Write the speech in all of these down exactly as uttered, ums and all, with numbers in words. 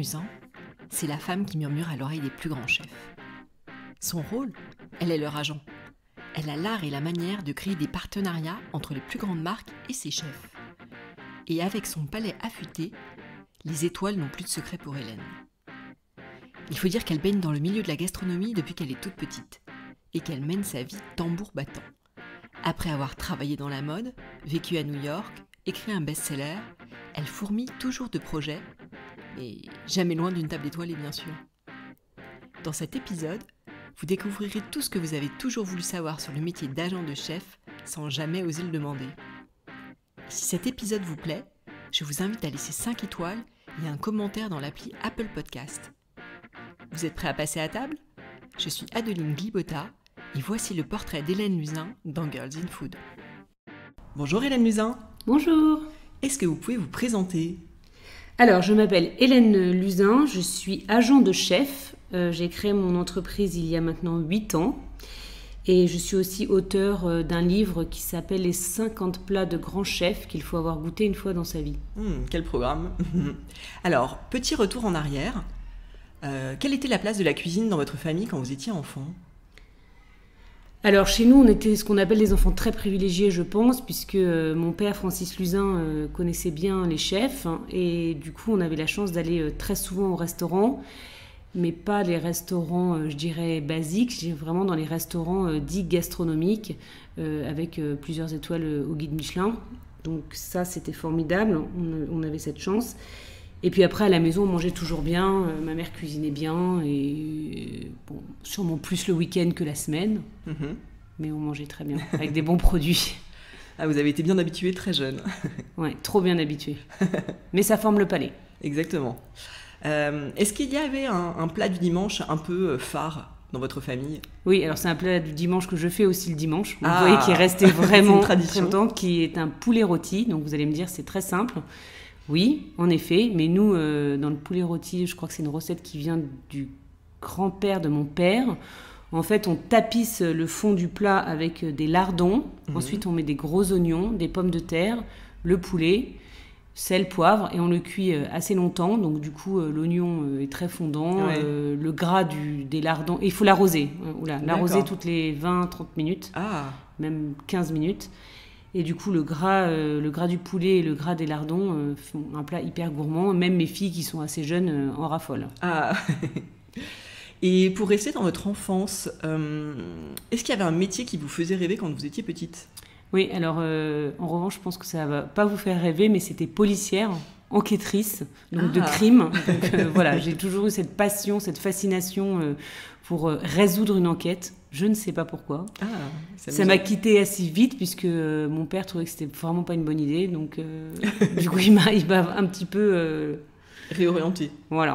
Luzin, c'est la femme qui murmure à l'oreille des plus grands chefs. Son rôle, elle est leur agent. Elle a l'art et la manière de créer des partenariats entre les plus grandes marques et ses chefs. Et avec son palais affûté, les étoiles n'ont plus de secret pour Hélène. Il faut dire qu'elle baigne dans le milieu de la gastronomie depuis qu'elle est toute petite et qu'elle mène sa vie tambour battant. Après avoir travaillé dans la mode, vécu à New York, écrit un best-seller, elle fourmille toujours de projets, mais jamais loin d'une table étoilée bien sûr. Dans cet épisode, vous découvrirez tout ce que vous avez toujours voulu savoir sur le métier d'agent de chef sans jamais oser le demander. Si cet épisode vous plaît, je vous invite à laisser cinq étoiles et un commentaire dans l'appli Apple Podcast. Vous êtes prêts à passer à table ? Je suis Adeline Glibota et voici le portrait d'Hélène Luzin dans Girls in Food. Bonjour Hélène Luzin. Bonjour. Est-ce que vous pouvez vous présenter ? Alors, je m'appelle Hélène Luzin, je suis agent de chef. Euh, j'ai créé mon entreprise il y a maintenant huit ans. Et je suis aussi auteure d'un livre qui s'appelle « Les cinquante plats de grands chefs qu'il faut avoir goûté une fois dans sa vie ». Mmh, quel programme. Alors, petit retour en arrière. Euh, quelle était la place de la cuisine dans votre famille quand vous étiez enfant ? Alors, chez nous, on était ce qu'on appelle des enfants très privilégiés, je pense, puisque euh, mon père, Francis Luzin, euh, connaissait bien les chefs. Hein, et du coup, on avait la chance d'aller euh, très souvent au restaurant, mais pas les restaurants, euh, je dirais, basiques, je dirais vraiment dans les restaurants euh, dits gastronomiques, euh, avec euh, plusieurs étoiles euh, au guide Michelin. Donc ça, c'était formidable, on, on avait cette chance. Et puis après, à la maison, on mangeait toujours bien, euh, ma mère cuisinait bien, et bon, sûrement plus le week-end que la semaine, mmh. mais on mangeait très bien, avec des bons produits. Ah, vous avez été bien habituée très jeune. Ouais, trop bien habituée. Mais ça forme le palais. Exactement. Euh, est-ce qu'il y avait un, un plat du dimanche un peu phare dans votre famille ? Oui, alors c'est un plat du dimanche que je fais aussi le dimanche. Vous ah, voyez qui est resté vraiment très longtemps, qui est un poulet rôti. Donc vous allez me dire, c'est très simple. Oui, en effet, mais nous, euh, dans le poulet rôti, je crois que c'est une recette qui vient du grand-père de mon père. En fait, on tapisse le fond du plat avec des lardons. Mmh. Ensuite, on met des gros oignons, des pommes de terre, le poulet, sel, poivre, et on le cuit assez longtemps. Donc, du coup, euh, l'oignon est très fondant. Ouais. Euh, le gras du, des lardons... Et il faut l'arroser. Oula, l'arroser toutes les vingt à trente minutes, ah. même quinze minutes. Et du coup, le gras, euh, le gras du poulet et le gras des lardons euh, font un plat hyper gourmand. Même mes filles qui sont assez jeunes euh, en raffolent. Ah. Et pour rester dans votre enfance, euh, est-ce qu'il y avait un métier qui vous faisait rêver quand vous étiez petite ? Oui, alors euh, en revanche, je pense que ça ne va pas vous faire rêver, mais c'était policière, enquêtrice, donc ah. de crime. Donc euh, voilà, j'ai toujours eu cette passion, cette fascination euh, pour euh, résoudre une enquête. Je ne sais pas pourquoi. Ah, ça, ça m'a quittée assez vite puisque euh, mon père trouvait que c'était vraiment pas une bonne idée. Donc, euh, du coup, il m'a, il m'a un petit peu... Euh... réorienté. Voilà.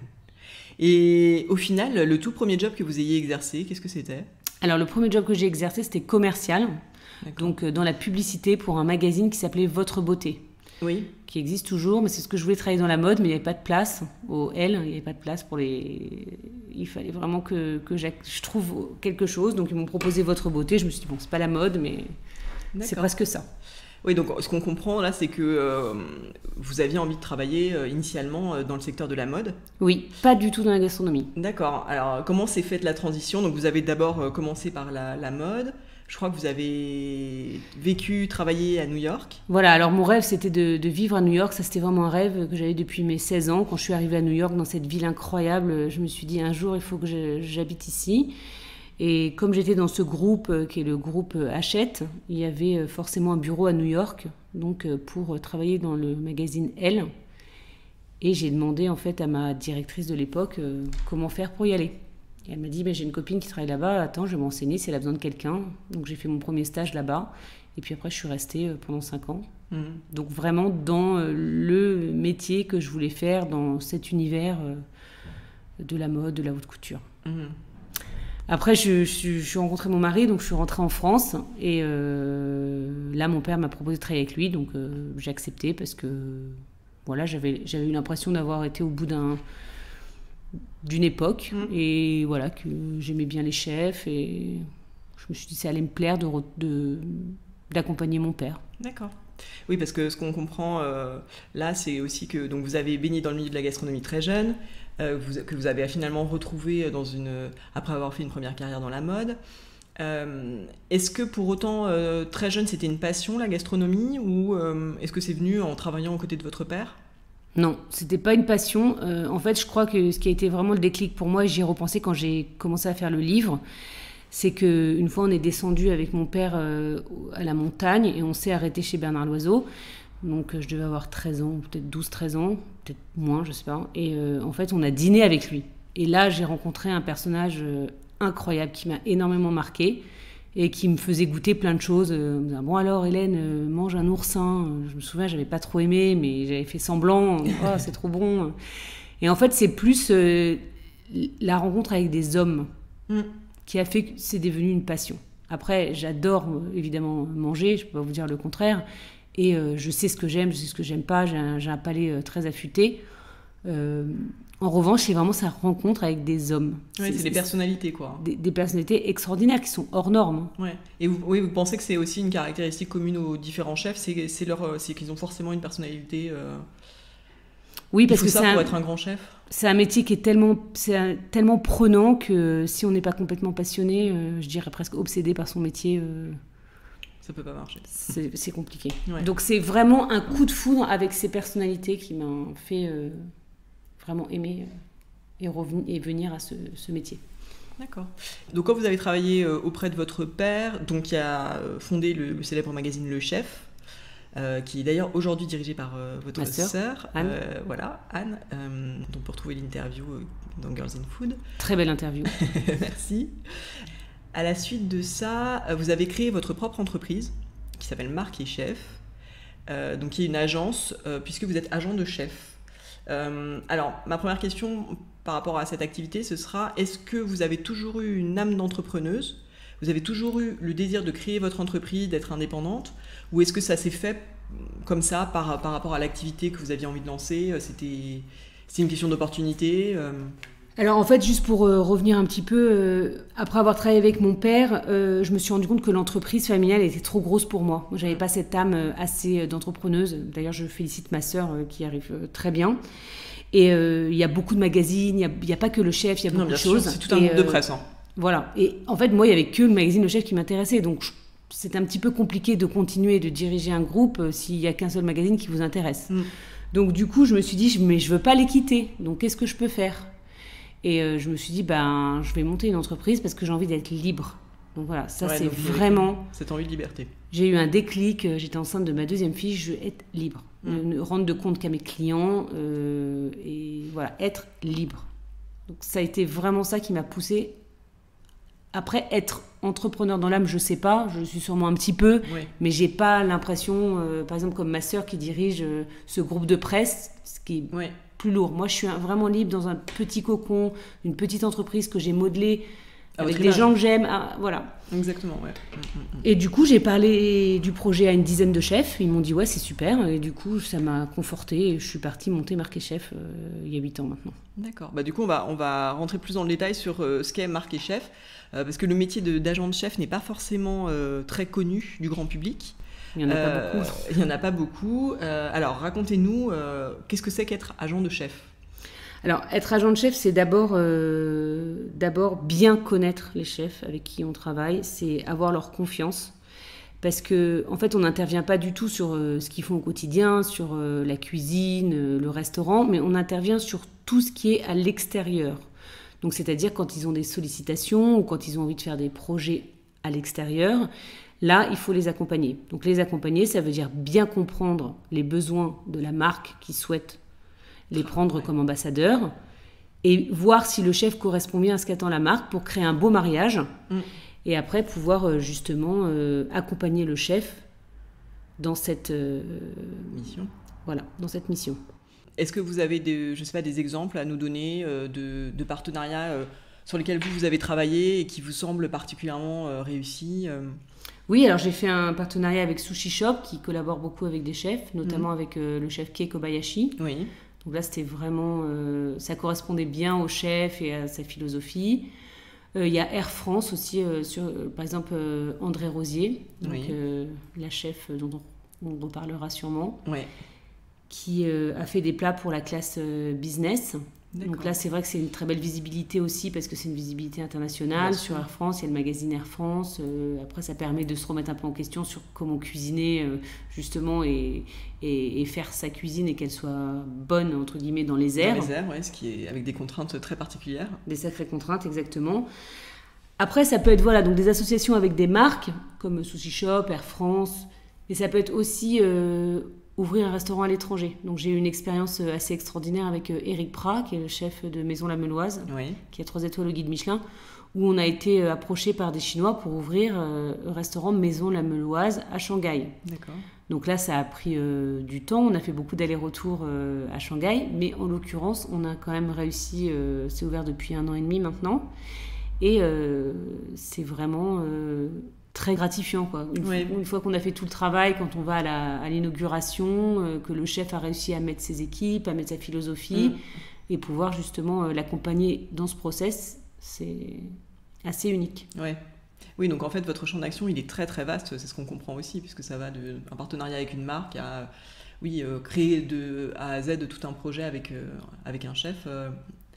Et au final, le tout premier job que vous ayez exercé, qu'est-ce que c'était ? Alors, le premier job que j'ai exercé, c'était commercial. D'accord. Donc, euh, dans la publicité pour un magazine qui s'appelait Votre Beauté. Oui. Qui existe toujours, mais c'est ce que je voulais travailler dans la mode, mais il n'y avait pas de place au L, il n'y avait pas de place pour les... Il fallait vraiment que, que je trouve quelque chose, donc ils m'ont proposé Votre Beauté, je me suis dit, bon, c'est pas la mode, mais D'accord. c'est presque ça. Oui, donc ce qu'on comprend là, c'est que euh, vous aviez envie de travailler euh, initialement euh, dans le secteur de la mode ? Oui, pas du tout dans la gastronomie. D'accord, alors comment s'est faite la transition ? Donc vous avez d'abord euh, commencé par la, la mode. Je crois que vous avez vécu, travaillé à New York. Voilà, alors mon rêve, c'était de, de vivre à New York. Ça, c'était vraiment un rêve que j'avais depuis mes seize ans. Quand je suis arrivée à New York, dans cette ville incroyable, je me suis dit, un jour, il faut que je, j'habite ici. Et comme j'étais dans ce groupe, qui est le groupe Hachette, il y avait forcément un bureau à New York, donc pour travailler dans le magazine Elle. Et j'ai demandé, en fait, à ma directrice de l'époque, comment faire pour y aller. Et elle m'a dit, bah, j'ai une copine qui travaille là-bas, attends, je vais m'enseigner si elle a besoin de quelqu'un. Donc j'ai fait mon premier stage là-bas. Et puis après, je suis restée pendant cinq ans. Mmh. Donc vraiment dans le métier que je voulais faire, dans cet univers de la mode, de la haute couture. Mmh. Après, je, je, je suis rencontré mon mari, donc je suis rentrée en France. Et euh, là, mon père m'a proposé de travailler avec lui. Donc euh, j'ai accepté parce que voilà, j'avais, j'avais eu l'impression d'avoir été au bout d'un... d'une époque mmh. et voilà que j'aimais bien les chefs et je me suis dit que ça allait me plaire de, de, d'accompagner mon père. D'accord. Oui, parce que ce qu'on comprend euh, là, c'est aussi que donc, vous avez baigné dans le milieu de la gastronomie très jeune, euh, vous, que vous avez finalement retrouvé dans une, après avoir fait une première carrière dans la mode. Euh, est-ce que pour autant, euh, très jeune, c'était une passion, la gastronomie, ou euh, est-ce que c'est venu en travaillant aux côtés de votre père ? Non, c'était pas une passion. Euh, en fait, je crois que ce qui a été vraiment le déclic pour moi, et j'y ai repensé quand j'ai commencé à faire le livre, c'est qu'une fois, on est descendu avec mon père euh, à la montagne et on s'est arrêté chez Bernard Loiseau. Donc, euh, je devais avoir treize ans, peut-être douze treize ans, peut-être moins, je sais pas. Et euh, en fait, on a dîné avec lui. Et là, j'ai rencontré un personnage euh, incroyable qui m'a énormément marqué et qui me faisait goûter plein de choses. Euh, me disant, bon alors, Hélène, euh, mange un oursin. Je me souviens, j'avais pas trop aimé, mais j'avais fait semblant. Oh, c'est trop bon. Et en fait, c'est plus euh, la rencontre avec des hommes. Mm. Qui a fait que c'est devenu une passion. Après, j'adore évidemment manger, je ne peux pas vous dire le contraire, et euh, je sais ce que j'aime, je sais ce que j'aime pas, j'ai un, j'ai un palais euh, très affûté. Euh, en revanche, c'est vraiment sa rencontre avec des hommes. Oui, c'est, c'est des personnalités, quoi. Des, des personnalités extraordinaires qui sont hors normes. Ouais. Et vous, oui, vous pensez que c'est aussi une caractéristique commune aux différents chefs, c'est, c'est, leur, c'est qu'ils ont forcément une personnalité... Euh... Oui, parce Il faut que ça c'est pour un, être un grand chef. C'est un métier qui est tellement, c'est un, tellement prenant que si on n'est pas complètement passionné, euh, je dirais presque obsédé par son métier, euh, ça peut pas marcher. C'est, c'est compliqué. Ouais. Donc c'est vraiment un coup de foudre avec ces personnalités qui m'ont fait euh, vraiment aimer euh, et, revenir, et venir à ce, ce métier. D'accord. Donc quand vous avez travaillé euh, auprès de votre père, donc qui a fondé le, le célèbre magazine Le Chef, Euh, qui est d'ailleurs aujourd'hui dirigé par euh, votre sœur, Anne. Euh, voilà, Anne, euh, dont on peut retrouver l'interview euh, dans Girls in Food. Très belle interview. Merci. À la suite de ça, euh, vous avez créé votre propre entreprise qui s'appelle Marque et Chef, euh, donc qui est une agence, euh, puisque vous êtes agent de chef. Euh, alors, ma première question par rapport à cette activité, ce sera, est-ce que vous avez toujours eu une âme d'entrepreneuse ? Vous avez toujours eu le désir de créer votre entreprise, d'être indépendante ? Ou est-ce que ça s'est fait comme ça par, par rapport à l'activité que vous aviez envie de lancer ? C'était, c'était une question d'opportunité euh... Alors en fait, juste pour euh, revenir un petit peu, euh, après avoir travaillé avec mon père, euh, je me suis rendu compte que l'entreprise familiale était trop grosse pour moi. Moi, j'avais pas cette âme euh, assez d'entrepreneuse. D'ailleurs, je félicite ma sœur euh, qui arrive euh, très bien. Et il euh, y a beaucoup de magazines, il n'y a, a pas que Le Chef, il y a beaucoup non, bien de choses. Sûr, c'est tout un monde euh, de presse. Hein. Voilà. Et en fait, moi, il n'y avait que le magazine Le Chef qui m'intéressait. Donc, je, c'est un petit peu compliqué de continuer de diriger un groupe euh, s'il n'y a qu'un seul magazine qui vous intéresse. Mm. Donc, du coup, je me suis dit, mais je ne veux pas les quitter. Donc, qu'est-ce que je peux faire ? Et euh, je me suis dit, ben, je vais monter une entreprise parce que j'ai envie d'être libre. Donc, voilà, ça, ouais, c'est vraiment... Cette envie de liberté. J'ai eu un déclic. J'étais enceinte de ma deuxième fille. Je veux être libre. Mm. Ne, ne rendre de compte qu'à mes clients. Euh, et voilà, être libre. Donc, ça a été vraiment ça qui m'a poussée. Après, être entrepreneur dans l'âme, je sais pas, je suis sûrement un petit peu, oui. Mais j'ai pas l'impression, euh, par exemple comme ma sœur qui dirige euh, ce groupe de presse, ce qui est oui. plus lourd. Moi, je suis un, vraiment libre dans un petit cocon, une petite entreprise que j'ai modelée ah, avec des gens que j'aime, ah, voilà. Exactement, ouais. Et du coup, j'ai parlé du projet à une dizaine de chefs, ils m'ont dit ouais, c'est super, et du coup, ça m'a confortée, et je suis partie monter Marque et Chef euh, il y a huit ans maintenant. D'accord, bah, du coup, on va, on va rentrer plus dans le détail sur euh, ce qu'est Marque et Chef. Euh, parce que le métier de, d'agent de chef n'est pas forcément euh, très connu du grand public. Il n'y en a euh, pas beaucoup. Il n'y en a pas beaucoup. Euh, alors, racontez-nous, euh, qu'est-ce que c'est qu'être agent de chef ? Alors, être agent de chef, c'est d'abord, euh, d'abord bien connaître les chefs avec qui on travaille, c'est avoir leur confiance. Parce qu'en en fait, on n'intervient pas du tout sur euh, ce qu'ils font au quotidien, sur euh, la cuisine, euh, le restaurant, mais on intervient sur tout ce qui est à l'extérieur. Donc, c'est-à-dire quand ils ont des sollicitations ou quand ils ont envie de faire des projets à l'extérieur, là, il faut les accompagner. Donc, les accompagner, ça veut dire bien comprendre les besoins de la marque qui souhaite les prendre comme ambassadeurs et voir si le chef correspond bien à ce qu'attend la marque pour créer un beau mariage mm. et après pouvoir justement euh, accompagner le chef dans cette euh, mission. Voilà, dans cette mission. Est-ce que vous avez des, je sais pas, des exemples à nous donner euh, de, de partenariats euh, sur lesquels vous, vous avez travaillé et qui vous semblent particulièrement euh, réussis euh... Oui, alors j'ai fait un partenariat avec Sushi Shop qui collabore beaucoup avec des chefs, notamment mmh. avec euh, le chef Kei Kobayashi. Oui. Donc là, c'était vraiment... Euh, ça correspondait bien au chef et à sa philosophie. Il euh, y a Air France aussi, euh, sur, euh, par exemple, euh, André Rosier, donc, oui. euh, la chef dont on on reparlera sûrement, Ouais. qui euh, a fait des plats pour la classe euh, business. D'accord. Donc là, c'est vrai que c'est une très belle visibilité aussi, parce que c'est une visibilité internationale. Bien sur sûr. Air France, il y a le magazine Air France. Euh, après, ça permet de se remettre un peu en question sur comment cuisiner, euh, justement, et, et, et faire sa cuisine et qu'elle soit bonne, entre guillemets, dans les airs. Dans les airs, ouais, ce qui est avec des contraintes très particulières. Des sacrées contraintes, exactement. Après, ça peut être voilà, donc des associations avec des marques, comme Sushi Shop, Air France, mais ça peut être aussi euh, ouvrir un restaurant à l'étranger. Donc j'ai eu une expérience assez extraordinaire avec euh, Éric Prat, qui est le chef de Maison La Meloise, Oui. qui a trois étoiles au guide Michelin, où on a été euh, approché par des Chinois pour ouvrir euh, un restaurant Maison La Meloise à Shanghai. D'accord. Donc là, ça a pris euh, du temps. On a fait beaucoup d'allers-retours euh, à Shanghai, mais en l'occurrence, on a quand même réussi. Euh, c'est ouvert depuis un an et demi maintenant, et euh, c'est vraiment euh, très gratifiant, quoi. Une, Oui. fois, une fois qu'on a fait tout le travail, quand on va à, la, à l'inauguration, euh, que le chef a réussi à mettre ses équipes, à mettre sa philosophie, Mm. et pouvoir justement euh, l'accompagner dans ce process, c'est assez unique. Ouais. Oui, donc en fait, votre champ d'action, il est très très vaste, c'est ce qu'on comprend aussi, puisque ça va d'un partenariat avec une marque à oui, euh, créer de A à Z tout un projet avec, euh, avec un chef. euh,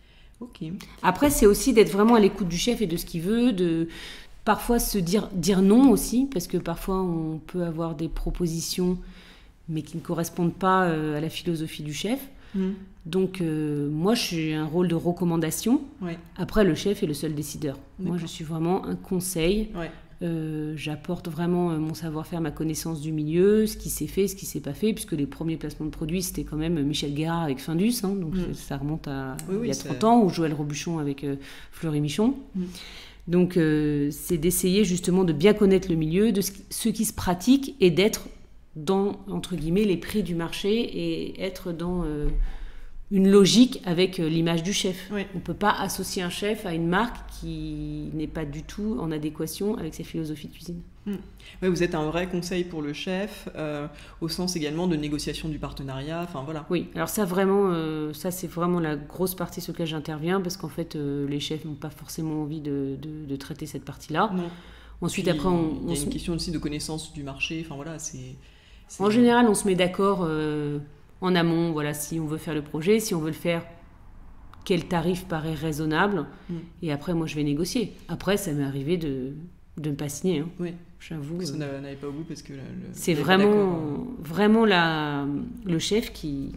Ok. Après, c'est aussi d'être vraiment à l'écoute du chef et de ce qu'il veut, de parfois se dire, dire non aussi, parce que parfois on peut avoir des propositions, mais qui ne correspondent pas euh, à la philosophie du chef. Mm. Donc, euh, moi, je suis un rôle de recommandation. Ouais. Après, le chef est le seul décideur. Moi, D'accord. je suis vraiment un conseil. Ouais. Euh, j'apporte vraiment euh, mon savoir-faire, ma connaissance du milieu, ce qui s'est fait, ce qui s'est pas fait, puisque les premiers placements de produits, c'était quand même Michel Guérard avec Findus, hein, donc Mm. ça remonte à Oui, oui, il y a c'est- trente ans, ou Joël Robuchon avec euh, Fleury Michon. Mm. Donc, euh, c'est d'essayer justement de bien connaître le milieu, de ce qui, ce qui se pratique, et d'être dans, entre guillemets, les prix du marché, et être dans euh, une logique avec euh, l'image du chef. Oui. On ne peut pas associer un chef à une marque qui n'est pas du tout en adéquation avec ses philosophies de cuisine. Ouais, vous êtes un vrai conseil pour le chef, euh, au sens également de négociation du partenariat. Enfin voilà. Oui, alors ça vraiment, euh, ça c'est vraiment la grosse partie sur laquelle j'interviens, parce qu'en fait euh, les chefs n'ont pas forcément envie de, de- de traiter cette partie-là. Non. Ensuite, Puis, après, on, il y on a se- une question aussi de connaissance du marché. Enfin voilà, c'est. c'est- en général, on se met d'accord euh, en amont, voilà, si on veut faire le projet, si on veut le faire, quel tarif paraît raisonnable, Mm. et après moi je vais négocier. Après, ça m'est arrivé de de ne pas signer, hein, Oui. j'avoue. Que ça euh, n'a- n'allait pas au bout parce que le- le- C'est vous n'avez pas d'accord, vraiment, vraiment la, le chef qui,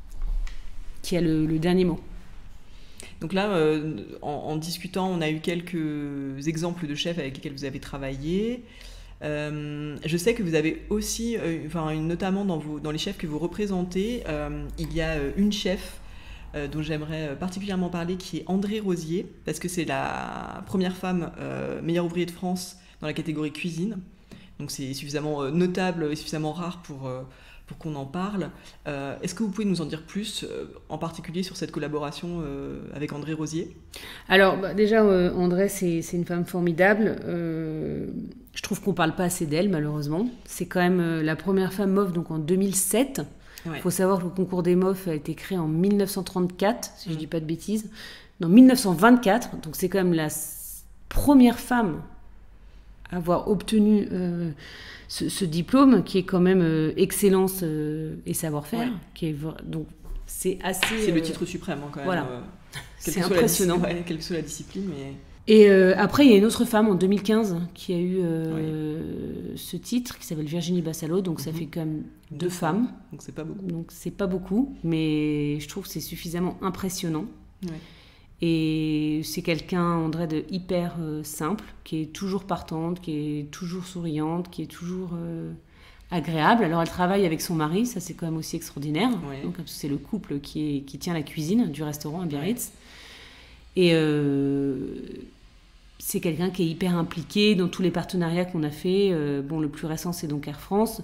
qui a le, le dernier mot. Donc là, euh, en, en discutant, on a eu quelques exemples de chefs avec lesquels vous avez travaillé. Euh, je sais que vous avez aussi, euh, enfin, une- notamment dans, vos, dans les chefs que vous représentez, euh, il y a euh, une chef euh, dont j'aimerais euh, particulièrement parler, qui est André Rosier, parce que c'est la première femme euh, meilleure ouvrier de France dans la catégorie cuisine. Donc c'est suffisamment euh, notable et suffisamment rare pour, euh, pour qu'on en parle. Euh, Est-ce que vous pouvez nous en dire plus, euh, en particulier sur cette collaboration euh, avec André Rosier? Alors bah, déjà, euh, André, c'est c'est une femme formidable. Euh, je trouve qu'on parle pas assez d'elle, malheureusement. C'est quand même euh, la première femme M O F, donc en deux mille sept. Il Ouais. faut savoir que le concours des M O F a été créé en mille neuf cent trente-quatre, si je Mm. dis pas de bêtises. Non, mille neuf cent vingt-quatre, donc c'est quand même la s- première femme à avoir obtenu euh, ce, ce diplôme, qui est quand même euh, excellence euh, et savoir-faire. Ouais. Qui est, vra- donc c'est assez... C'est le euh, titre suprême, hein, quand même. voilà. euh, quelle C'est que soit la dis- impressionnant. ouais, quelle que soit la discipline, mais... Et euh, après, il y a une autre femme en deux mille quinze qui a eu euh, ce titre, qui s'appelle Virginie Bassalo, donc ça Mhm. fait quand même deux femmes. Donc c'est pas beaucoup. Donc c'est pas beaucoup, mais je trouve que c'est suffisamment impressionnant. Ouais. Et c'est quelqu'un, André, de hyper euh, simple, qui est toujours partante, qui est toujours souriante, qui est toujours euh, agréable. Alors elle travaille avec son mari, ça c'est quand même aussi extraordinaire. Ouais. Donc c'est le couple qui, est, qui tient la cuisine du restaurant à Biarritz. Et euh, c'est quelqu'un qui est hyper impliqué dans tous les partenariats qu'on a fait. Euh, bon, le plus récent, c'est donc Air France.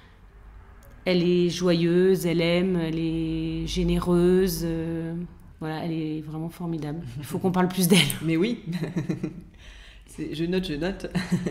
Elle est joyeuse, elle aime, elle est généreuse. euh, voilà, elle est vraiment formidable. Il faut qu'on parle plus d'elle. Mais oui, C'est- je note, je note.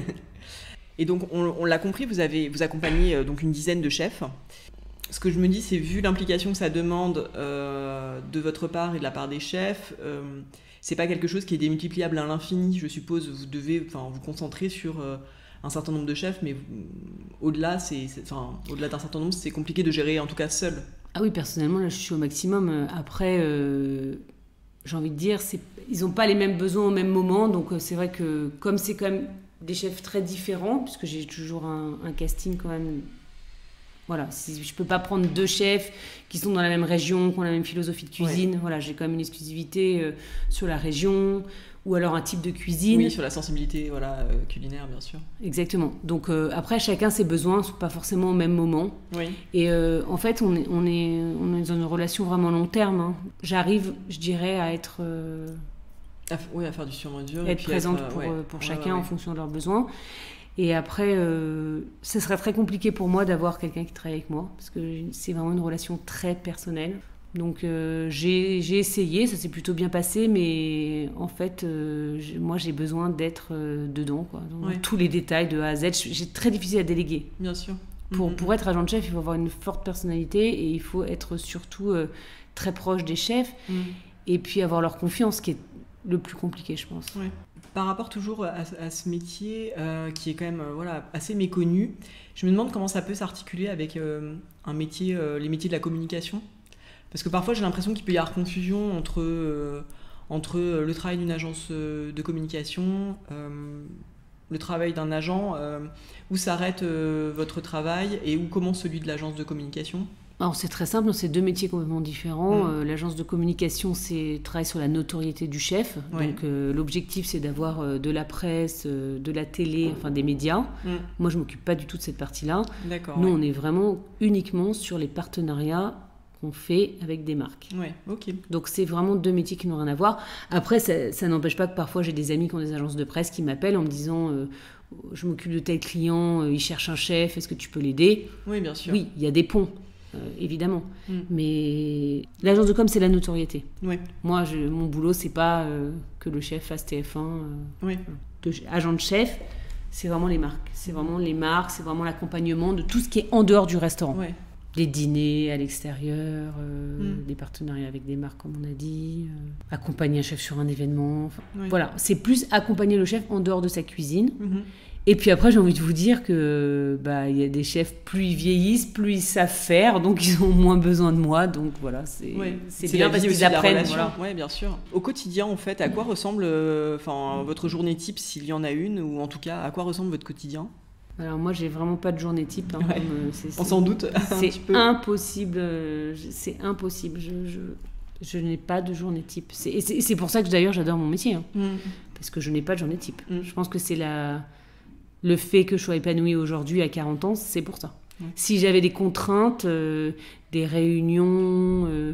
Et donc, on, on l'a compris, vous avez vous accompagnez euh, donc une dizaine de chefs. Ce que je me dis, c'est vu l'implication que ça demande euh, de votre part et de la part des chefs, euh, c'est pas quelque chose qui est démultipliable à l'infini. Je suppose vous devez enfin, vous concentrer sur euh, un certain nombre de chefs, mais au-delà, c'est, c'est, enfin, au-delà d'un certain nombre, c'est compliqué de gérer, en tout cas seul. Ah oui, personnellement, là, je suis au maximum. Après, euh, j'ai envie de dire, c'est, ils n'ont pas les mêmes besoins au même moment. Donc, euh, c'est vrai que comme c'est quand même des chefs très différents, puisque j'ai toujours un, un casting quand même... Voilà, si, je ne peux pas prendre deux chefs qui sont dans la même région, qui ont la même philosophie de cuisine. Ouais. Voilà, j'ai quand même une exclusivité euh, sur la région, ou alors un type de cuisine. Oui, sur la sensibilité voilà, euh, culinaire, bien sûr. Exactement. Donc euh, après, chacun ses besoins ne sont pas forcément au même moment. Oui. Et euh, en fait, on est, on, est, on est dans une relation vraiment long terme. Hein. J'arrive, je dirais, à être... Euh, à, oui, à faire du sur-mesure. Être présente être, pour, ouais. pour ouais, chacun ouais, ouais. en fonction de leurs besoins. Et après, euh, ce serait très compliqué pour moi d'avoir quelqu'un qui travaille avec moi, parce que c'est vraiment une relation très personnelle. Donc euh, j'ai, j'ai essayé, ça s'est plutôt bien passé, mais en fait, euh, j'ai, moi j'ai besoin d'être euh, dedans, quoi, dans ouais. tous les détails de A à Z. C'est très difficile à déléguer. Bien sûr. Pour, mm-hmm. pour être agent de chef, il faut avoir une forte personnalité et il faut être surtout euh, très proche des chefs mm. et puis avoir leur confiance, qui est le plus compliqué, je pense. Ouais. Par rapport toujours à, à ce métier euh, qui est quand même euh, voilà, assez méconnu, je me demande comment ça peut s'articuler avec euh, un métier, euh, les métiers de la communication. Parce que parfois j'ai l'impression qu'il peut y avoir confusion entre, euh, entre le travail d'une agence euh, de communication, euh, le travail d'un agent, euh, où s'arrête euh, votre travail et où commence celui de l'agence de communication. Alors c'est très simple, c'est deux métiers complètement différents. Mmh. Euh, l'agence de communication, c'est travaille sur la notoriété du chef. Ouais. Donc euh, l'objectif, c'est d'avoir euh, de la presse, euh, de la télé, enfin des médias. Mmh. Moi, je m'occupe pas du tout de cette partie-là. D'accord, Nous, ouais. on est vraiment uniquement sur les partenariats qu'on fait avec des marques. Ouais, ok. Donc c'est vraiment deux métiers qui n'ont rien à voir. Après, ça, ça n'empêche pas que parfois j'ai des amis qui ont des agences de presse qui m'appellent en me disant euh, je m'occupe de tel client, euh, il cherche un chef, est-ce que tu peux l'aider ? Oui, bien sûr. Oui, il y a des ponts. Euh, évidemment. Mm. Mais l'agence de com, c'est la notoriété. Ouais. Moi, je, mon boulot, c'est pas euh, que le chef fasse T F un. Euh, ouais. de, agent de chef, c'est vraiment les marques. C'est vraiment les marques, c'est vraiment l'accompagnement de tout ce qui est en dehors du restaurant. Ouais. Les dîners à l'extérieur, euh, mm. des partenariats avec des marques, comme on a dit, euh, accompagner un chef sur un événement. Enfin, ouais. Voilà, c'est plus accompagner le chef en dehors de sa cuisine. Mm-hmm. Et puis après, j'ai envie de vous dire que bah, y a des chefs, plus ils vieillissent, plus ils savent faire, donc ils ont moins besoin de moi. Donc voilà, c'est, ouais. c'est, c'est bien parce qu'ils apprennent. Voilà. Oui, bien sûr. Au quotidien, en fait, à quoi ressemble euh, votre journée type, s'il y en a une, ou en tout cas, à quoi ressemble votre quotidien ? Alors moi, j'ai vraiment pas de journée type. Hein, ouais. comme, euh, c'est, c'est, On s'en doute. C'est impossible. Euh, c'est impossible. Je, je, je n'ai pas de journée type. C'est, et c'est, c'est pour ça que d'ailleurs, j'adore mon métier. Hein, mm. Parce que je n'ai pas de journée type. Mm. Je pense que c'est la... Le fait que je sois épanouie aujourd'hui à quarante ans, c'est pour ça. Mmh. Si j'avais des contraintes, euh, des réunions, euh,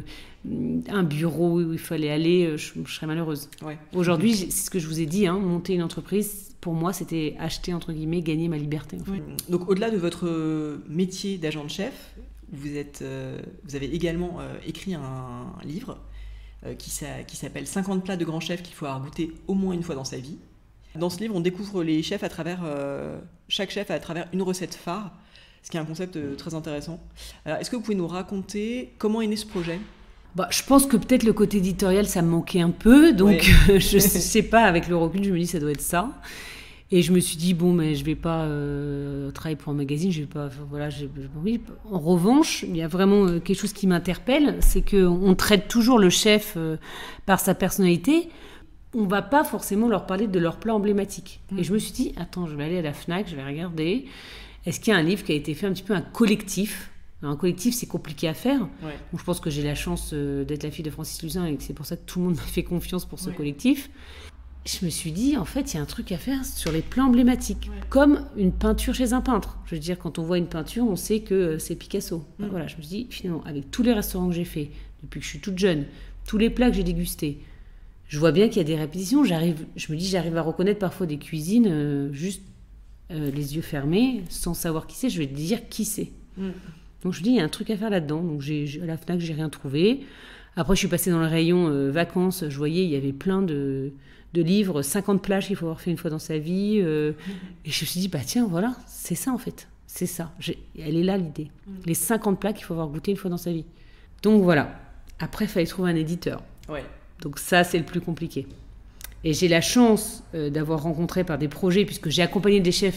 un bureau où il fallait aller, euh, je, je serais malheureuse. Ouais. Aujourd'hui, c'est ce que je vous ai dit, hein, monter une entreprise, pour moi, c'était acheter, entre guillemets, gagner ma liberté. En fait. Ouais. Donc, au-delà de votre métier d'agent de chef, vous, êtes, euh, vous avez également euh, écrit un livre euh, qui, ça, qui s'appelle cinquante plats de grands chefs qu'il faut avoir goûté au moins une fois dans sa vie. Dans ce livre, on découvre les chefs à travers, euh, chaque chef à travers une recette phare, ce qui est un concept euh, très intéressant. Alors, est-ce que vous pouvez nous raconter comment est né ce projet ? Bah, je pense que peut-être le côté éditorial, ça me manquait un peu, donc ouais. Je sais pas, avec le recul, je me dis ça doit être ça. Et je me suis dit, bon, mais je vais pas euh, travailler pour un magazine, je vais pas, voilà, j'ai, oui. En revanche, il y a vraiment euh, quelque chose qui m'interpelle, c'est qu'on traite toujours le chef euh, par sa personnalité. On va pas forcément leur parler de leur plat emblématique. Mmh. Et je me suis dit, attends, je vais aller à la Fnac, je vais regarder. Est-ce qu'il y a un livre qui a été fait un petit peu un collectif ? Alors, un collectif, c'est compliqué à faire. Ouais. Donc, je pense que j'ai la chance euh, d'être la fille de Francis Luzin et que c'est pour ça que tout le monde m'a fait confiance pour ce ouais. collectif. Je me suis dit, en fait, il y a un truc à faire sur les plats emblématiques. Ouais. Comme une peinture chez un peintre. Je veux dire, quand on voit une peinture, on sait que c'est Picasso. Mmh. Voilà, je me suis dit, finalement, avec tous les restaurants que j'ai faits, depuis que je suis toute jeune, tous les plats que j'ai dégustés, je vois bien qu'il y a des répétitions. J'arrive, je me dis, j'arrive à reconnaître parfois des cuisines euh, juste euh, les yeux fermés, sans savoir qui c'est. Je vais te dire qui c'est. Mm. Donc je me dis, il y a un truc à faire là-dedans. Donc j'ai, à la Fnac, j'ai rien trouvé. Après, je suis passée dans le rayon euh, vacances. Je voyais, il y avait plein de, de livres, cinquante plages qu'il faut avoir fait une fois dans sa vie. Euh, mm. Et je me suis dit, bah tiens, voilà, c'est ça en fait. C'est ça. J'ai, elle est là l'idée. Mm. Les cinquante plats qu'il faut avoir goûté une fois dans sa vie. Donc voilà. Après, il fallait trouver un éditeur. Ouais. Donc ça, c'est le plus compliqué. Et j'ai la chance euh, d'avoir rencontré par des projets, puisque j'ai accompagné des chefs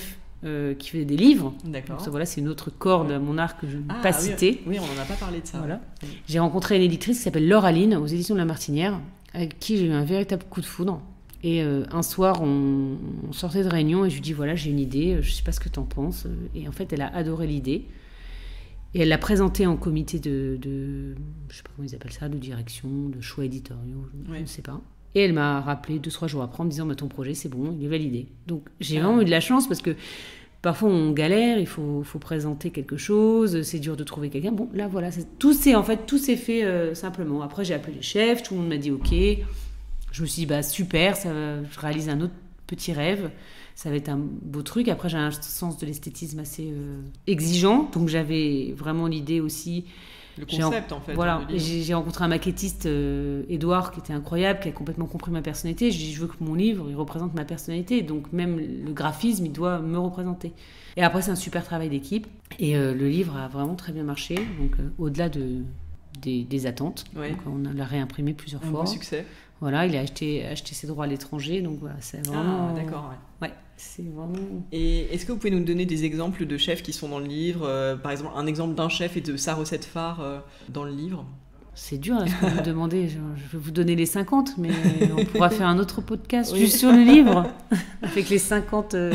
euh, qui faisait des livres. D'accord. Donc ça, voilà, c'est une autre corde à mon arc que je ne vais Ah, pas oui, citer. Oui, on n'en a pas parlé de ça. Voilà. Oui. J'ai rencontré une éditrice qui s'appelle Laure Aline, aux éditions de La Martinière, avec qui j'ai eu un véritable coup de foudre. Et euh, un soir, on, on sortait de réunion et je lui dis, voilà, j'ai une idée, je ne sais pas ce que tu en penses. Et en fait, elle a adoré l'idée. Et elle l'a présentée en comité de, de, je ne sais pas comment ils appellent ça, de direction, de choix éditoriaux, je Oui. ne sais pas. Et elle m'a rappelé deux, trois jours après en me disant, bah, ton projet, c'est bon, il est validé. Donc, j'ai Ah. vraiment eu de la chance parce que parfois, on galère, il faut, faut présenter quelque chose, c'est dur de trouver quelqu'un. Bon, là, voilà, c'est, tout s'est, en fait, tout s'est fait euh, simplement. Après, j'ai appelé les chefs, tout le monde m'a dit OK. Je me suis dit, bah, super, ça, je réalise un autre petit rêve. Ça va être un beau truc. Après, j'ai un sens de l'esthétisme assez euh, exigeant. Donc, j'avais vraiment l'idée aussi... Le J'ai concept, en... en fait. Voilà. hein, Et j'ai, j'ai rencontré un maquettiste, euh, Édouard, qui était incroyable, qui a complètement compris ma personnalité. Je dis, je veux que mon livre, il représente ma personnalité. Donc, même le graphisme, il doit me représenter. Et après, c'est un super travail d'équipe. Et euh, le livre a vraiment très bien marché. Donc, euh, au-delà de, des, des attentes. Ouais. Donc, on l'a réimprimé plusieurs Un fois. beau succès. Voilà, il a acheté, acheté ses droits à l'étranger. Donc, voilà, c'est vraiment... Ah, d'accord, ouais. Ouais, c'est vraiment... Et est-ce que vous pouvais nous donner des exemples de chefs qui sont dans le livre euh, Par exemple, un exemple d'un chef et de sa recette phare euh, dans le livre. C'est dur, là, ce que vous me demandez. Je, je vais vous donner les cinquante, mais on pourra faire un autre podcast Oui. juste sur le livre, avec les cinquante... Euh...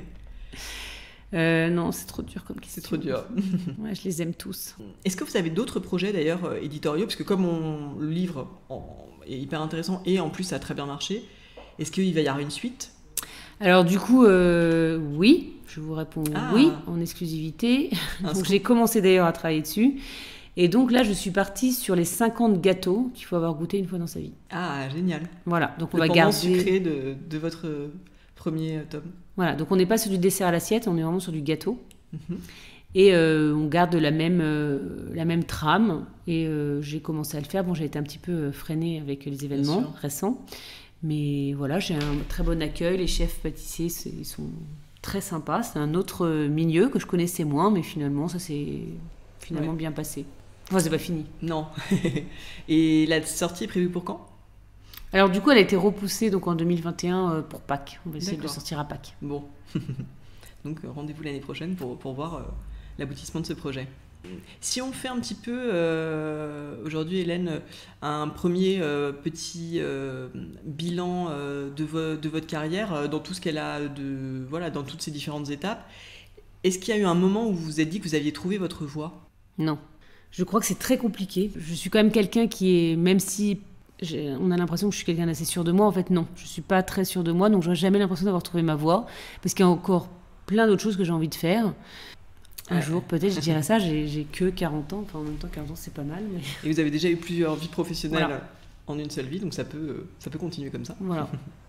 Euh, non, c'est trop dur comme question. C'est trop dur. Ouais, je les aime tous. Est-ce que vous avez d'autres projets d'ailleurs euh, éditoriaux? Parce que comme on, le livre en, est hyper intéressant et en plus ça a très bien marché, est-ce qu'il va y avoir une suite? Alors du coup, euh, oui, je vous réponds Ah. oui, en exclusivité. Un Donc scoop. j'ai commencé d'ailleurs à travailler dessus. Et donc là, je suis partie sur les cinquante gâteaux qu'il faut avoir goûté une fois dans sa vie. Ah, génial. Voilà, donc on Le va pendant garder... sucré de, de votre euh, premier euh, tome. Voilà, donc on n'est pas sur du dessert à l'assiette, on est vraiment sur du gâteau. Mhm. Et euh, on garde la même, euh, la même trame. Et euh, j'ai commencé à le faire. Bon, j'ai été un petit peu freinée avec les événements sûr. récents. Mais voilà, j'ai un très bon accueil. Les chefs pâtissiers, c'est- ils sont très sympas. C'est un autre milieu que je connaissais moins, mais finalement, ça s'est finalement Ouais. bien passé. Enfin, c'est pas fini. Non. Et la sortie est prévue pour quand? Alors du coup, elle a été repoussée donc, en deux mille vingt et un euh, pour Pâques. On va essayer de le D'accord. sortir à Pâques. Bon. Donc euh, rendez-vous l'année prochaine pour, pour voir euh, l'aboutissement de ce projet. Si on fait un petit peu, euh, aujourd'hui Hélène, un premier euh, petit euh, bilan euh, de, vo- de votre carrière, euh, dans tout ce qu'elle a de, voilà, dans toutes ces différentes étapes, est-ce qu'il y a eu un moment où vous vous êtes dit que vous aviez trouvé votre voie? Non. Je crois que c'est très compliqué. Je suis quand même quelqu'un qui est, même si j'ai- on a l'impression que je suis quelqu'un d'assez sûr de moi, en fait non. Je suis pas très sûr de moi, donc j'aurais jamais l'impression d'avoir trouvé ma voie, parce qu'il y a encore plein d'autres choses que j'ai envie de faire. Un Ouais. jour, peut-être, je dirais ça, j'ai, j'ai que quarante ans, enfin en même temps quarante ans c'est pas mal, mais Et vous avez déjà eu plusieurs vies professionnelles Voilà. en une seule vie, donc ça peut, euh, ça peut continuer comme ça. voilà.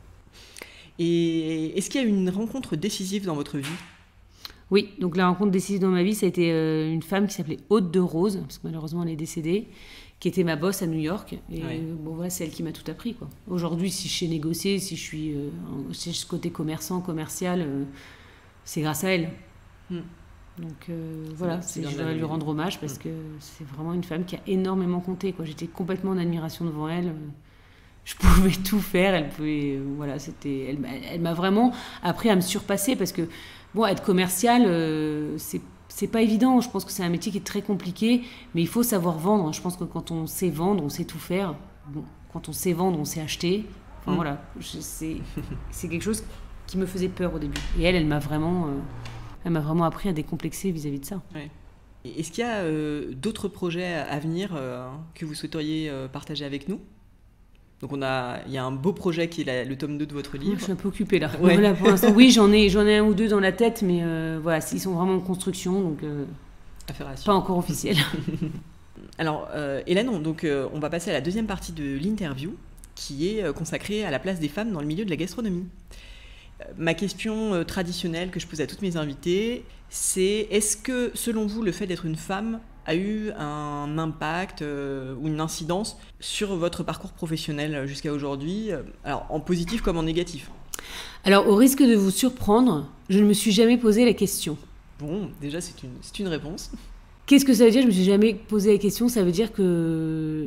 Et est-ce qu'il y a eu une rencontre décisive dans votre vie? Oui, donc la rencontre décisive dans ma vie, ça a été euh, une femme qui s'appelait Aude de Rose, parce que malheureusement elle est décédée, qui était ma boss à New York. Et Ouais. euh, bon, voilà, c'est elle qui m'a tout appris, quoi. Aujourd'hui, si je sais négocier, si je suis euh, en- si je suis côté commerçant, commercial, euh, c'est grâce à elle. Hmm. Donc euh, voilà, bien, c'est c'est- bien je de voudrais la lui nommer. rendre hommage parce que c'est vraiment une femme qui a énormément compté, quoi. J'étais complètement en admiration devant elle. euh, Je pouvais tout faire, elle pouvait, euh, voilà, c'était, elle, m'a- elle m'a vraiment appris à me surpasser parce que, bon, être commercial, euh, c'est, c'est pas évident. Je pense que c'est un métier qui est très compliqué, mais il faut savoir vendre. Je pense que quand on sait vendre, on sait tout faire. Bon, quand on sait vendre, on sait acheter. Enfin Mm. voilà, je- c'est, c'est quelque chose qui me faisait peur au début. Et elle, elle m'a vraiment, euh, elle m'a vraiment appris à décomplexer vis-à-vis de ça. Ouais. Et est-ce qu'il y a euh, d'autres projets à à venir euh, que vous souhaiteriez euh, partager avec nous? Donc on a, il y a un beau projet qui est la- le tome deux de votre Je livre. suis un peu occupée là. Ouais. Voilà, pour l'instant, oui, j'en ai, j'en ai un ou deux dans la tête, mais euh, voilà, ils sont vraiment en construction, donc euh, Affaire à pas suivre. encore officiel. Alors euh, Hélène, on, donc, euh, on va passer à la deuxième partie de l'interview qui est euh, consacrée à la place des femmes dans le milieu de la gastronomie. Euh, ma question euh, traditionnelle que je pose à toutes mes invitées, c'est est-ce que selon vous le fait d'être une femme a eu un impact euh, ou une incidence sur votre parcours professionnel euh, jusqu'à aujourd'hui, euh, alors en positif comme en négatif? Alors, au risque de vous surprendre, je ne me suis jamais posé la question. Bon, déjà c'est une, c'est une réponse. Qu'est-ce que ça veut dire? Je me suis jamais posé la question. Ça veut dire que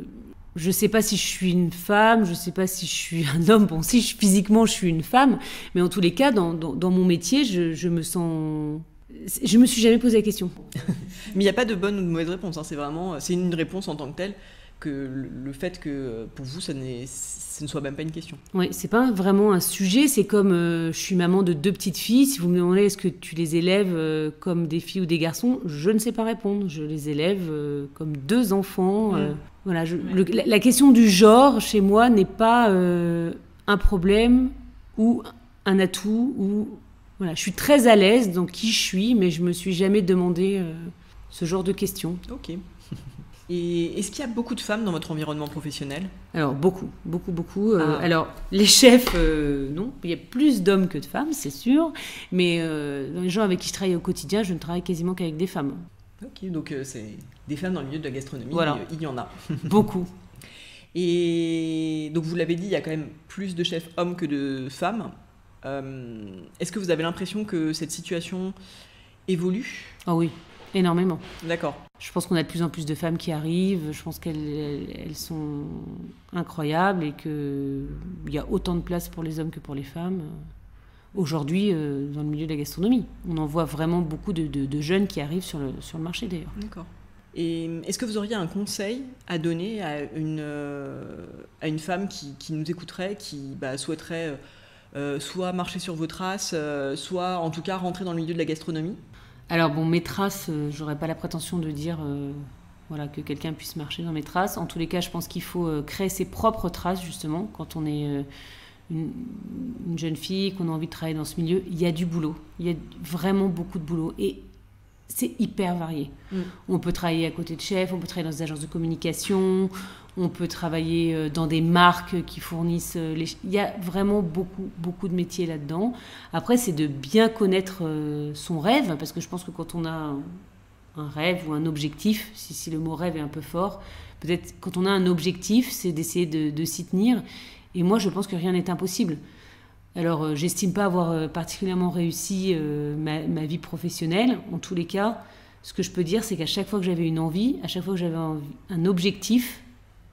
je ne sais pas si je suis une femme, je ne sais pas si je suis un homme. Bon, si je, physiquement je suis une femme, mais en tous les cas, dans, dans, dans mon métier, je, je me sens... Je me suis jamais posé la question. Mais il n'y a pas de bonne ou de mauvaise réponse, hein. C'est vraiment, c'est une réponse en tant que telle, que le, le fait que pour vous, ça, n'est, ça ne soit même pas une question. Oui, c'est pas vraiment un sujet. C'est comme euh, je suis maman de deux petites filles. Si vous me demandez est-ce que tu les élèves euh, comme des filles ou des garçons, je ne sais pas répondre. Je les élève euh, comme deux enfants. Euh, mmh. Voilà, je, le, la, la question du genre chez moi n'est pas euh, un problème ou un atout. Ou voilà, je suis très à l'aise dans qui je suis, mais je me suis jamais demandé euh, ce genre de questions. Ok. Et est-ce qu'il y a beaucoup de femmes dans votre environnement professionnel ? Alors, beaucoup, beaucoup, beaucoup. Euh, ah. Alors, les chefs, euh, non. Il y a plus d'hommes que de femmes, c'est sûr. Mais euh, dans les gens avec qui je travaille au quotidien, je ne travaille quasiment qu'avec des femmes. Ok, donc euh, c'est des femmes dans le milieu de la gastronomie, voilà. euh, il y en a. Beaucoup. Et donc, vous l'avez dit, il y a quand même plus de chefs hommes que de femmes. Euh, est-ce que vous avez l'impression que cette situation évolue ? Ah oui, énormément. D'accord. Je pense qu'on a de plus en plus de femmes qui arrivent. Je pense qu'elles elles, elles sont incroyables et qu'il y a autant de place pour les hommes que pour les femmes. Aujourd'hui, euh, dans le milieu de la gastronomie, on en voit vraiment beaucoup de, de, de jeunes qui arrivent sur le, sur le marché d'ailleurs. D'accord. Et est-ce que vous auriez un conseil à donner à une, euh, à une femme qui, qui nous écouterait, qui bah, souhaiterait euh, soit marcher sur vos traces, euh, soit en tout cas rentrer dans le milieu de la gastronomie ? Alors bon, mes traces, euh, j'aurais pas la prétention de dire euh, voilà, que quelqu'un puisse marcher dans mes traces. En tous les cas, je pense qu'il faut euh, créer ses propres traces, justement, quand on est euh, une, une jeune fille, qu'on a envie de travailler dans ce milieu. Il y a du boulot, il y a vraiment beaucoup de boulot. Et c'est hyper varié. Mm. On peut travailler à côté de chefs, on peut travailler dans des agences de communication, on peut travailler dans des marques qui fournissent... Les... Il y a vraiment beaucoup, beaucoup de métiers là-dedans. Après, c'est de bien connaître son rêve, parce que je pense que quand on a un rêve ou un objectif, si, si le mot rêve est un peu fort, peut-être quand on a un objectif, c'est d'essayer de, de s'y tenir. Et moi, je pense que rien n'est impossible. Alors, euh, j'estime pas avoir euh, particulièrement réussi euh, ma, ma vie professionnelle. En tous les cas, ce que je peux dire, c'est qu'à chaque fois que j'avais une envie, à chaque fois que j'avais un, un objectif,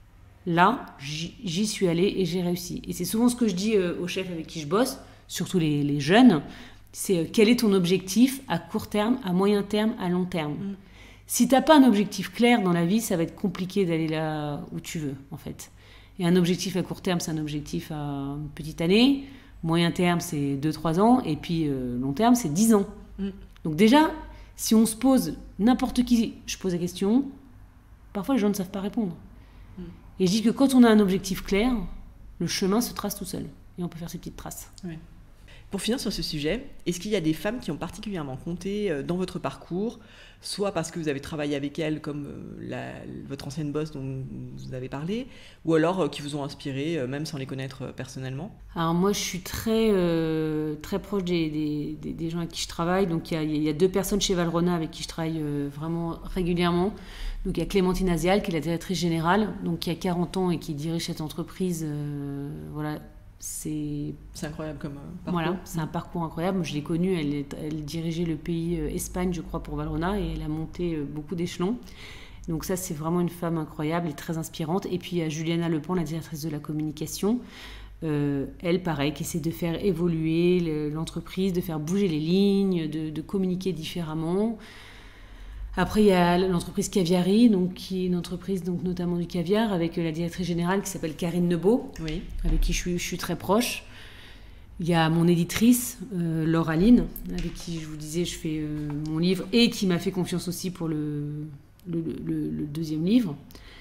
là, j'y, j'y suis allée et j'ai réussi. Et c'est souvent ce que je dis euh, aux chefs avec qui je bosse, surtout les, les jeunes, c'est euh, quel est ton objectif à court terme, à moyen terme, à long terme. Mmh. Si t'as pas un objectif clair dans la vie, ça va être compliqué d'aller là où tu veux, en fait. Et un objectif à court terme, c'est un objectif à une petite année. Moyen terme, c'est deux trois ans. Et puis, euh, long terme, c'est dix ans. Mm. Donc déjà, si on se pose, n'importe qui, je pose la question, parfois les gens ne savent pas répondre. Mm. Et je dis que quand on a un objectif clair, le chemin se trace tout seul. Et on peut faire ses petites traces. Oui. Pour finir sur ce sujet, est-ce qu'il y a des femmes qui ont particulièrement compté dans votre parcours, soit parce que vous avez travaillé avec elles, comme la, votre ancienne boss dont vous avez parlé, ou alors qui vous ont inspiré, même sans les connaître personnellement ? Alors moi, je suis très, euh, très proche des, des, des, des gens avec qui je travaille. Donc il y a, il y a deux personnes chez Valrhona avec qui je travaille euh, vraiment régulièrement. Donc il y a Clémentine Azial, qui est la directrice générale, donc qui a quarante ans et qui dirige cette entreprise. Euh, voilà. C'est... c'est incroyable comme parcours. Voilà, c'est un parcours incroyable. Je l'ai connue, elle, est, elle dirigeait le pays euh, Espagne, je crois, pour Valrhona, et elle a monté euh, beaucoup d'échelons. Donc ça, c'est vraiment une femme incroyable et très inspirante. Et puis il y a Juliana Lepan, la directrice de la communication. Euh, elle, pareil, qui essaie de faire évoluer le, l'entreprise, de faire bouger les lignes, de, de communiquer différemment. Après, il y a l'entreprise Caviari, donc, qui est une entreprise donc, notamment du caviar, avec la directrice générale qui s'appelle Karine Nebeau, oui. avec qui je suis, je suis très proche. Il y a mon éditrice, euh, Laure Aline, avec qui je vous disais, je fais euh, mon livre, et qui m'a fait confiance aussi pour le, le, le, le deuxième livre.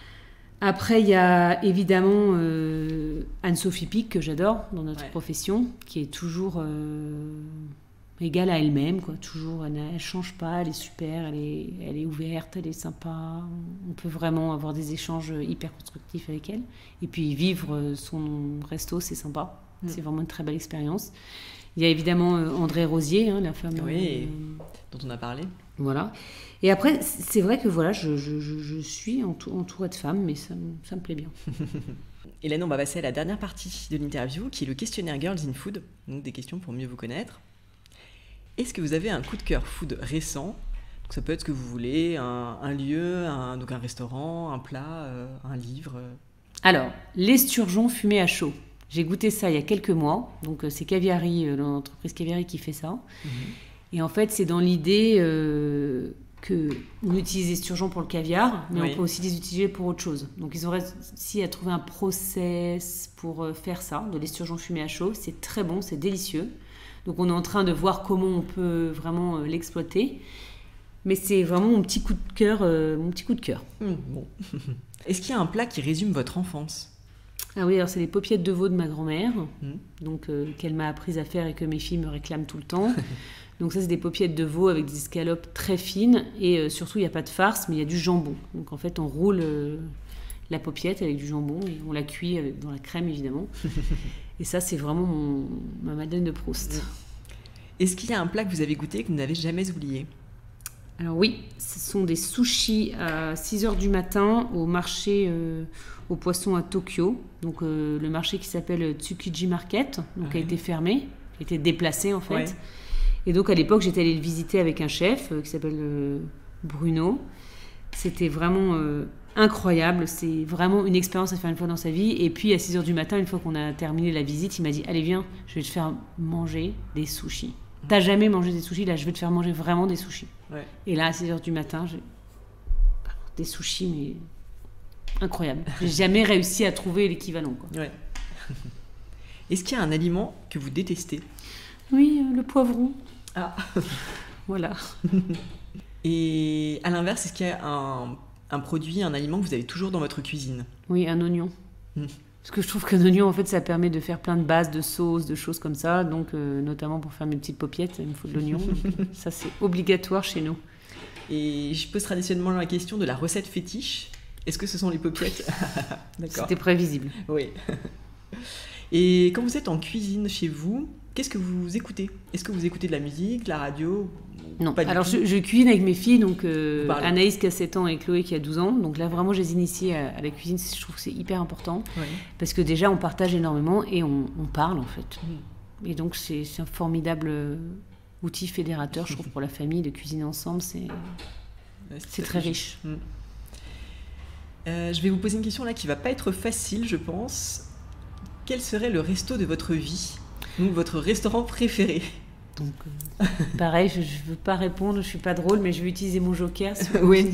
Après, il y a évidemment euh, Anne-Sophie Pic, que j'adore dans notre ouais. profession, qui est toujours... Euh, égale à elle-même, quoi. Toujours, elle ne change pas, elle est super, elle est, elle est ouverte, elle est sympa. On peut vraiment avoir des échanges hyper constructifs avec elle. Et puis vivre son resto, c'est sympa. Mmh. C'est vraiment une très belle expérience. Il y a évidemment André Rosier, hein, la femme... Oui, euh, dont on a parlé. Voilà. Et après, c'est vrai que voilà, je, je, je, je suis entourée de femmes, mais ça, ça me plaît bien. Hélène, on va passer à la dernière partie de l'interview, qui est le questionnaire Girls in Food. Donc des questions pour mieux vous connaître. Est-ce que vous avez un coup de cœur food récent ? Donc ça peut être ce que vous voulez, un, un lieu, un, donc un restaurant, un plat, euh, un livre. Alors, l'esturgeon fumé à chaud. J'ai goûté ça il y a quelques mois. Donc, c'est Caviari, l'entreprise Caviari qui fait ça. Mmh. Et en fait, c'est dans l'idée euh, qu'on utilise l'esturgeon pour le caviar, mais oui. on peut aussi les utiliser pour autre chose. Donc, ils ont réussi à trouver un process pour faire ça, de l'esturgeon fumé à chaud. C'est très bon, c'est délicieux. Donc, on est en train de voir comment on peut vraiment l'exploiter. Mais c'est vraiment mon petit coup de cœur. Euh, mon petit coup de cœur. Mmh, bon. Est-ce qu'il y a un plat qui résume votre enfance ? Ah oui, alors c'est les paupiettes de veau de ma grand-mère, mmh. donc euh, qu'elle m'a appris à faire et que mes filles me réclament tout le temps. Donc ça, c'est des paupiettes de veau avec des escalopes très fines et euh, surtout, il n'y a pas de farce, mais il y a du jambon. Donc en fait, on roule euh, la paupiette avec du jambon et on la cuit avec, dans la crème, évidemment. Et ça, c'est vraiment mon, ma Madeleine de Proust. Mmh. Est-ce qu'il y a un plat que vous avez goûté que vous n'avez jamais oublié ? Alors oui, ce sont des sushis à six heures du matin au marché euh, aux poissons à Tokyo. Donc euh, le marché qui s'appelle Tsukiji Market, donc ouais. a été fermé, a été déplacé en fait. Ouais. Et donc à l'époque, j'étais allée le visiter avec un chef euh, qui s'appelle euh, Bruno. C'était vraiment euh, incroyable, c'est vraiment une expérience à faire une fois dans sa vie. Et puis à six heures du matin, une fois qu'on a terminé la visite, il m'a dit « Allez viens, je vais te faire manger des sushis. T'as jamais mangé des sushis, là je vais te faire manger vraiment des sushis. » Ouais. Et là, à six heures du matin, j'ai des sushis, mais incroyable. J'ai jamais réussi à trouver l'équivalent, quoi. Ouais. Est-ce qu'il y a un aliment que vous détestez ? Oui, euh, le poivron. Ah. Voilà. Et à l'inverse, est-ce qu'il y a un, un produit, un aliment que vous avez toujours dans votre cuisine ? Oui, un oignon. Mmh. Parce que je trouve qu'un oignon, en fait, ça permet de faire plein de bases, de sauces, de choses comme ça. Donc, euh, notamment pour faire mes petites paupiettes, il me faut de l'oignon. Donc, ça, c'est obligatoire chez nous. Et je pose traditionnellement la question de la recette fétiche. Est-ce que ce sont les paupiettes ? D'accord. C'était prévisible. Oui. Et quand vous êtes en cuisine chez vous, qu'est-ce que vous écoutez ? Est-ce que vous écoutez de la musique, de la radio ? Non, alors je, je cuisine avec mes filles, donc euh, Anaïs qui a sept ans et Chloé qui a douze ans. Donc là, vraiment, je les initie à, à la cuisine. Je trouve que c'est hyper important. Oui. Parce que déjà, on partage énormément et on, on parle, en fait. Mmh. Et donc, c'est, c'est un formidable outil fédérateur, je trouve, pour la famille. De cuisiner ensemble, c'est, ouais, c'est, c'est très riche. Mmh. Euh, je vais vous poser une question là qui ne va pas être facile, je pense. Quel serait le resto de votre vie ? Donc, votre restaurant préféré ? Donc, euh, pareil, je ne veux pas répondre, je ne suis pas drôle, mais je vais utiliser mon joker. Si oui,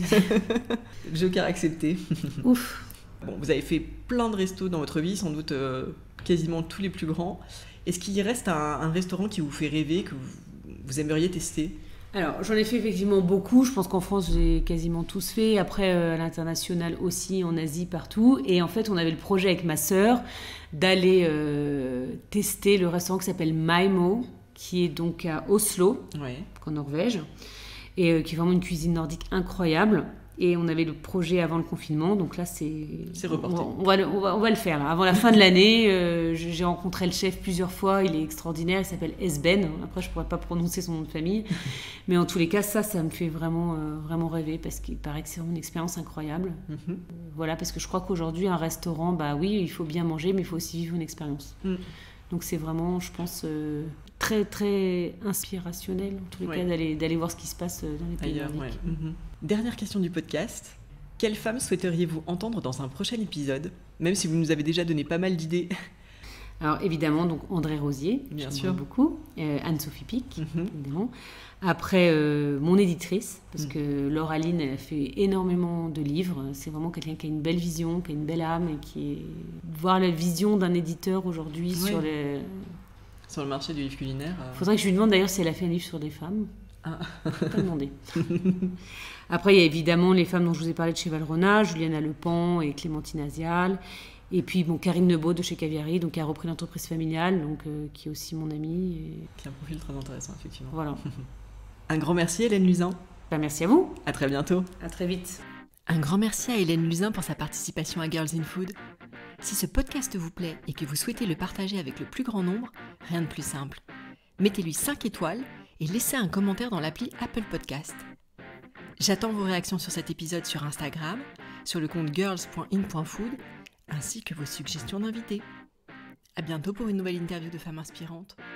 joker accepté. Ouf. Bon, vous avez fait plein de restos dans votre vie, sans doute euh, quasiment tous les plus grands. Est-ce qu'il reste un, un restaurant qui vous fait rêver, que vous, vous aimeriez tester ? Alors, j'en ai fait effectivement beaucoup. Je pense qu'en France, j'ai quasiment tous fait. Après, euh, à l'international aussi, en Asie, partout. Et en fait, on avait le projet avec ma sœur d'aller euh, tester le restaurant qui s'appelle Maimo, qui est donc à Oslo, ouais. en Norvège, et euh, qui est vraiment une cuisine nordique incroyable. Et on avait le projet avant le confinement, donc là, c'est... C'est reporté. On, on, va, on, va, on va le faire, là. Avant la fin de l'année. Euh, j'ai rencontré le chef plusieurs fois, il est extraordinaire, il s'appelle Esben. Après, je ne pourrais pas prononcer son nom de famille. Mais en tous les cas, ça, ça me fait vraiment, euh, vraiment rêver, parce qu'il paraît que c'est une expérience incroyable. Mm-hmm. Euh, voilà, parce que je crois qu'aujourd'hui, un restaurant, bah oui, il faut bien manger, mais il faut aussi vivre une expérience. Mm. Donc c'est vraiment, je pense... Euh, très très inspirationnel en tous les ouais. cas d'aller, d'aller voir ce qui se passe dans les pays nordiques. Ouais. Mm-hmm. Dernière question du podcast. Quelle femme souhaiteriez-vous entendre dans un prochain épisode ? Même si vous nous avez déjà donné pas mal d'idées. Alors évidemment, donc André Rosier, bien j'aime sûr beaucoup, euh, Anne-Sophie Pic, mm-hmm. évidemment. Après, euh, mon éditrice, parce mm. que Laura Lynn, elle a fait énormément de livres. C'est vraiment quelqu'un qui a une belle vision, qui a une belle âme, et qui est... Voir la vision d'un éditeur aujourd'hui oui. sur les... Sur le marché du livre culinaire. Il euh... faudrait que je lui demande d'ailleurs si elle a fait un livre sur des femmes. Ah. Je ne peux pas demander. Après, il y a évidemment les femmes dont je vous ai parlé de chez Valrhona, Juliana Lepan et Clémentine Azial. Et puis bon, Karine Nebaud de chez Caviari, donc qui a repris l'entreprise familiale, donc, euh, qui est aussi mon amie. Et... Qui a un profil très intéressant, effectivement. Voilà. Un grand merci, Hélène Luzin. Ben, merci à vous. À très bientôt. À très vite. Un grand merci à Hélène Luzin pour sa participation à Girls in Food. Si ce podcast vous plaît et que vous souhaitez le partager avec le plus grand nombre, rien de plus simple. Mettez-lui cinq étoiles et laissez un commentaire dans l'appli Apple Podcast. J'attends vos réactions sur cet épisode sur Instagram, sur le compte girls point in point food, ainsi que vos suggestions d'invités. À bientôt pour une nouvelle interview de femmes inspirantes.